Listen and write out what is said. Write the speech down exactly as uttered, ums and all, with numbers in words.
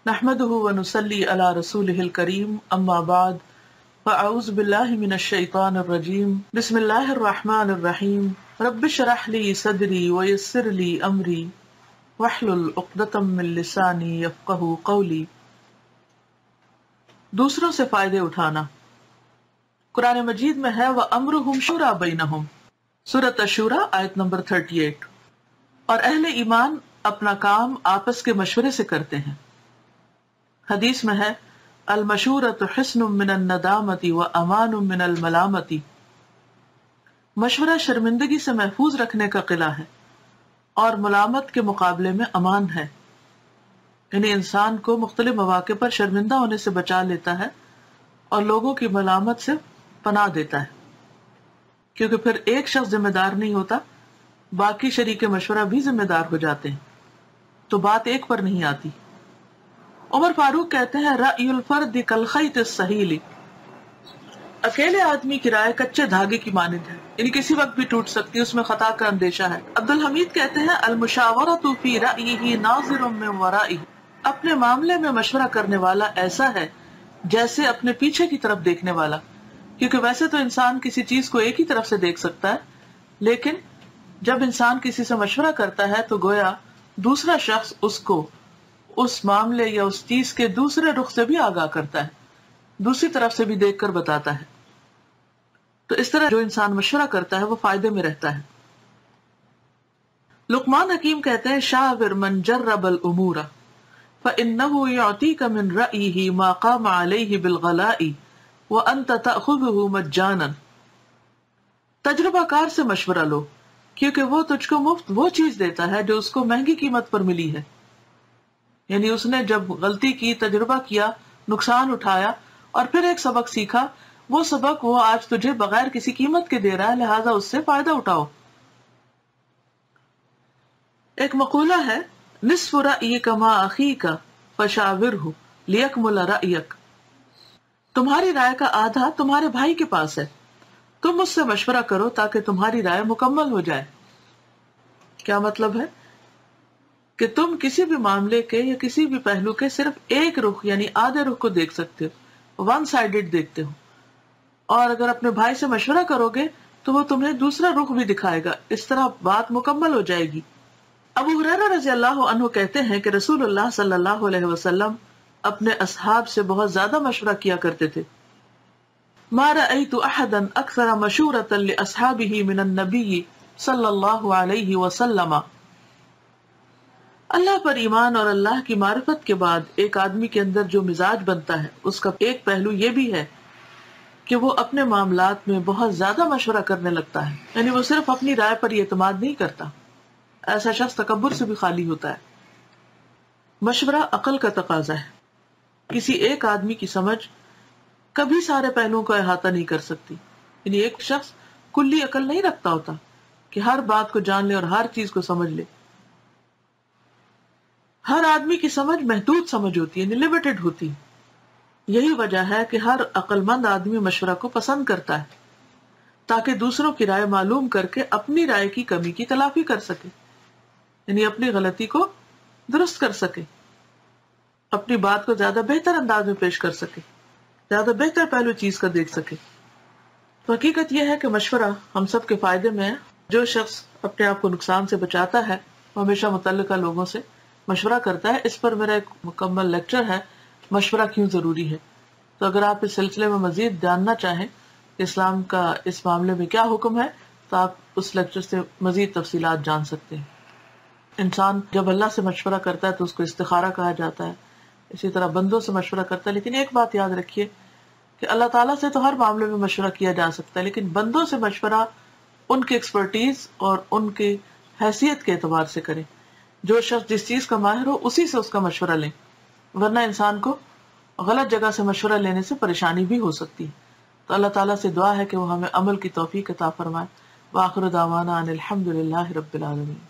نحمده ونصلي على رسوله الكريم اما بعد فاعوذ بالله من الشيطان الرجيم بسم الله الرحمن الرحيم رب اشرح لي صدري ويسر لي امري واحلل عقدة من لساني يفقهوا قولي۔ دوسروں سے فائدے اٹھانا۔ قرآن مجید میں ہے وَأَمْرُهُمْ شُورَى بَيْنَهُمْ، سورۃ الشورى آیت نمبر اڑتیس، اور اہل ایمان اپنا کام آپس کے مشورے سے کرتے ہیں۔ حدیث میں ہے المشورۃ حصن من الندامۃ وامان من الملامۃ، مشورہ شرمندگی سے محفوظ رکھنے کا قلعہ ہے اور ملامت کے مقابلے میں امان ہے، یعنی انسان کو مختلف مواقع پر شرمندہ ہونے سے بچا لیتا ہے اور لوگوں کی ملامت سے پناہ دیتا ہے، کیونکہ پھر ایک شخص ذمہ دار نہیں ہوتا، باقی شریک مشورہ بھی ذمہ دار ہو جاتے ہیں، تو بات ایک پر نہیں آتی۔ عمر فاروق کہتے ہیں رأی الفرد کالخیط السہیل، اکیلے آدمی کی رائے کچے دھاگے کی مانند ہے، یعنی کسی وقت بھی ٹوٹ سکتی ہے، اس میں خطا کا اندیشہ ہے۔ عبدالحمید کہتے ہیں المشاورۃ فی رأیہ ناظر من ورائہ، اپنے معاملے میں مشورہ کرنے والا ایسا ہے جیسے اپنے پیچھے کی طرف دیکھنے والا، کیونکہ ویسے تو انسان کسی چیز کو ایک ہی طرف سے دیکھ سکتا ہے، لیکن جب انسان کسی سے مشورہ کرتا ہے تو گویا دوسرا شخص اس کو اس معاملے یا اس چیز کے دوسرے رخ سے بھی آگاہ کرتا ہے، دوسری طرف سے بھی دیکھ کر بتاتا ہے، تو اس طرح جو انسان مشورہ کرتا ہے وہ فائدے میں رہتا ہے۔ لقمان حکیم کہتے ہیں شاور من جرب الامور فانه يعطيك من رأيه ما قام عليه بالغلاء وانت تأخذه مجانا، تجربہ کار سے مشورہ لو کیونکہ وہ تجھ کو مفت وہ چیز دیتا ہے جو اس کو مہنگی قیمت پر ملی ہے، یعنی اس نے جب غلطی کی، تجربہ کیا، نقصان اٹھایا اور پھر ایک سبق سیکھا، وہ سبق وہ آج تجھے بغیر کسی قیمت کے دے رہا ہے، لہٰذا اس سے فائدہ اٹھاؤ۔ ایک مقولہ ہے نصف رأیک ما اخیک فشاورہ لیکمل رأیک، تمہاری رائے کا آدھا تمہارے بھائی کے پاس ہے، تم اس سے مشورہ کرو تاکہ تمہاری رائے مکمل ہو جائے۔ کیا مطلب ہے کہ تم کسی بھی معاملے کے یا کسی بھی پہلو کے صرف ایک رخ یعنی آدھے رخ کو دیکھ سکتے ہو، ون سائیڈڈ دیکھتے ہو، اور اگر اپنے بھائی سے مشورہ کرو گے تو وہ تمہیں دوسرا رخ بھی دکھائے گا، اس طرح بات مکمل ہو جائے گی۔ ابو ہریرہ رضی اللہ عنہ کہتے ہیں کہ رسول اللہ صلی اللہ علیہ وسلم اپنے اصحاب سے بہت زیادہ مشورہ کیا کرتے تھے۔ ما رأيت احدا اکثر مشورۃ لاصحابہ من النبی صلی اللہ علیہ وسلم، اللہ پر ایمان اور اللہ کی معرفت کے بعد ایک آدمی کے اندر جو مزاج بنتا ہے اس کا ایک پہلو یہ بھی ہے کہ وہ اپنے معاملات میں بہت زیادہ مشورہ کرنے لگتا ہے، یعنی وہ صرف اپنی رائے پر ہی اعتماد نہیں کرتا، ایسا شخص تکبر سے بھی خالی ہوتا ہے۔ مشورہ عقل کا تقاضا ہے، کسی ایک آدمی کی سمجھ کبھی سارے پہلوؤں کو احاطہ نہیں کر سکتی، یعنی ایک شخص کلی عقل نہیں رکھتا ہوتا کہ ہر بات کو جان لے اور ہر چیز کو سمجھ لے۔ ہر آدمی کی سمجھ محدود سمجھ ہوتی ہے، یعنی لمیٹڈ ہوتی ہے۔ یہی وجہ ہے کہ ہر عقل مند آدمی مشورہ کو پسند کرتا ہے تاکہ دوسروں کی رائے معلوم کر کے اپنی رائے کی کمی کی تلافی کر سکے، یعنی اپنی غلطی کو درست کر سکے، اپنی بات کو زیادہ بہتر انداز میں پیش کر سکے، زیادہ بہتر پہلو چیز کا دیکھ سکے۔ تو حقیقت یہ ہے کہ مشورہ ہم سب کے فائدے میں ہے۔ جو شخص اپنے آپ کو نقصان سے بچاتا ہے وہ ہمیشہ متعلقہ لوگوں سے مشورہ کرتا ہے۔ اس پر میرا ایک مکمل لیکچر ہے مشورہ کیوں ضروری ہے، تو اگر آپ اس سلسلے میں مزید جاننا چاہیں اسلام کا اس معاملے میں کیا حکم ہے تو آپ اس لیکچر سے مزید تفصیلات جان سکتے ہیں۔ انسان جب اللہ سے مشورہ کرتا ہے تو اس کو استخارہ کہا جاتا ہے، اسی طرح بندوں سے مشورہ کرتا ہے، لیکن ایک بات یاد رکھیے کہ اللہ تعالیٰ سے تو ہر معاملے میں مشورہ کیا جا سکتا ہے، لیکن بندوں سے مشورہ ان کی ایکسپرٹیز اور ان کی حیثیت کے اعتبار سے کریں۔ جو شخص جس چیز کا ماہر ہو اسی سے اس کا مشورہ لیں، ورنہ انسان کو غلط جگہ سے مشورہ لینے سے پریشانی بھی ہو سکتی ہے۔ تو اللہ تعالیٰ سے دعا ہے کہ وہ ہمیں عمل کی توفیق عطا فرمائے۔ وآخر دعوانا ان الحمد للہ رب العالمین۔